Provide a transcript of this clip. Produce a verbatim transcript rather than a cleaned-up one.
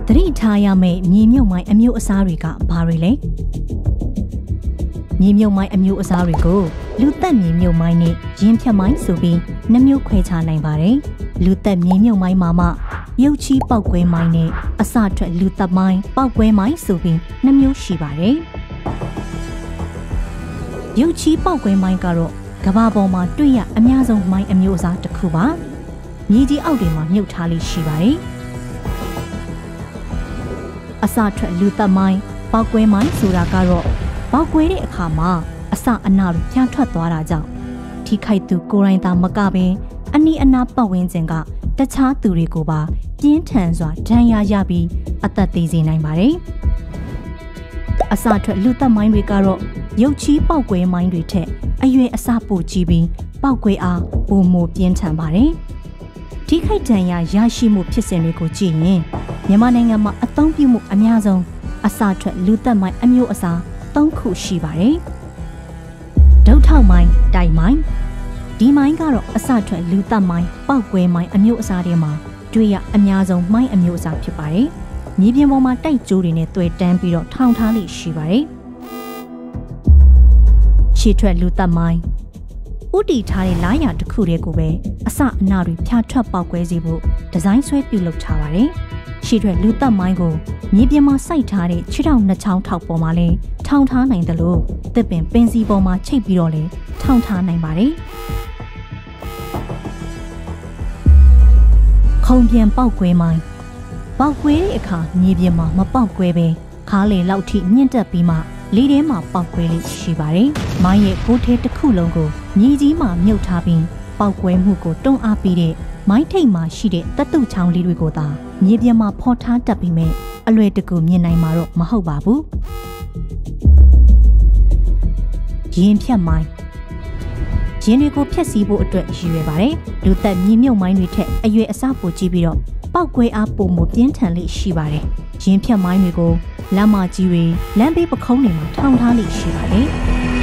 တတိထားရမယ့်မြေမြုပ်မိုင်းအမျိုးအစားတွေကဘာတွေလဲမြေမြုပ်မိုင်းအမျိုးအစားတွေကိုလူသက်မြေမြုပ်မိုင်းနဲ့ရင်းဖြတ်မိုင်းဆိုပြီးနှမျိုးခွဲခြားနိုင်ပါတယ်လူသက်မြေမြုပ်မိုင်းမှာမှရုပ်ချီးပေါက်ကွဲမိုင်းနဲ့အစထွက်လူသက်မိုင်းပေါက်ကွဲမိုင်းဆိုပြီးနှမျိုးရှိပါတယ်ရုပ်ချီးပေါက်ကွဲမိုင်းကတော့ကမ္ဘာပေါ်မှာတွေ့ရအများဆုံးမိုင်းအမျိုးအစားတစ်ခုပါမြေကြီးအောက်တွေမှာမြုပ်ထားလေးရှိပါတယ်အစထွက်လူသက်မိုင်းပေါက်ကွဲမိုင်းဆိုတာကတော့ပေါက်ကွဲတဲ့အခါမှာအစအနာတွေဖြန့်ထွက်သွားတာကြောင့်ထိခိုက်သူကိုယ်တိုင်သာမကပင်အနီးအနားပတ်ဝန်းကျင်ကတခြားသူတွေကိုပါပြင်းထန်စွာဒဏ်ရာရပြီးအသက်သေစေနိုင်ပါတယ်အစထွက်လူသက်မိုင်းတွေကတော့ရုပ်ချီးပေါက်ကွဲမိုင်းတွေထက်အရွယ်အစပိုကြီးပြီးပေါက်ကွဲအားပိုမိုပြင်းထန်ပါတယ်ထိခိုက်ဒဏ်ရာရရှိမှုဖြစ်စဉ်တွေကိုကြည့်ရင်မြန်မာနိုင်ငံမှာအသုံးပြုမှုအများဆုံးအစထွက်လူသက်မိုင်းအမျိုးအစားသုံးခုရှိပါတယ်ဒုတ်ထောက်မိုင်းတိုက်မိုင်းဒီမိုင်းကတော့အစထွက်လူသက်မိုင်းပေါက်ကွဲမိုင်းအမျိုးအစားတွေမှာတွေ့ရအများဆုံးမိုင်းအမျိုးအစားဖြစ်ပါတယ်မြေပြင်ပေါ်မှာတိုက်ကျိုးတွေနဲ့တွေ့တန်းပြီးတော့ထောင်ထားလိရှိပါတယ်ရှေ့ထွက်လူသက်မိုင်းဥတီထားတဲ့လားယာတစ်ခုတည်းကိုပဲအစအနာတွေဖြာထွက်ပေါက်ကွဲစေဖို့ဒီဇိုင်းဆွဲပြုလုပ်ထားပါတယ်ရှေ့ထွက်လူသက်မိုင်းကိုမြေပြင်မှာစိုက်ထားတဲ့ခြေထောက်နှစ်ချောင်းထောက်ပေါ်မှာလဲထောင်ထားနိုင်တယ်လို့တစ်ပင်ပင်စီပေါ်မှာချိတ်ပြီးတော့လဲထောင်ထားနိုင်ပါတယ်ခုံပြန်ပေါက်ကွဲမိုင်းပေါက်ကွဲတဲ့အခါမြေပြင်မှာမပေါက်ကွဲပဲခါးလေလောက်ထိမြင့်တက်ပြီးမှလေထဲမှာပေါက်ကွဲလေးရှိပါတယ်။မိုင်းရဲ့ကိုယ်ထဲတစ်ခုလုံးကိုမြေကြီးမှာမြုပ်ထားပြီးပေါက်ကွဲမှုကိုတွန်းအားပေးတဲ့မိုင်းထိပ်မှာရှိတဲ့တတုချောင်းလေးတွေကိုသာမြေပြင်မှာဖော်ထားတတ်ပြီးမဲ့အလွယ်တကူမြင်နိုင်မှာတော့မဟုတ်ပါဘူး။ရင်းဖြတ်မိုင်းရင်းတွေကိုဖျက်ဆီးဖို့အတွက်ရည်ရွယ်ပါတယ်။လူသက်မြေမြုပ်မိုင်းတွေထက်အရွယ်အစားပိုကြီးပြီးတော့ပေါက်ကွဲအားပိုမိုပြင်းထန်လေးရှိပါတယ်။ရင်းဖြတ်မိုင်းတွေကိုလမ်းမကြီးတွေလမ်းဘေးပခုံးတွေမှာထောင်ထားလိရှိပါတယ်။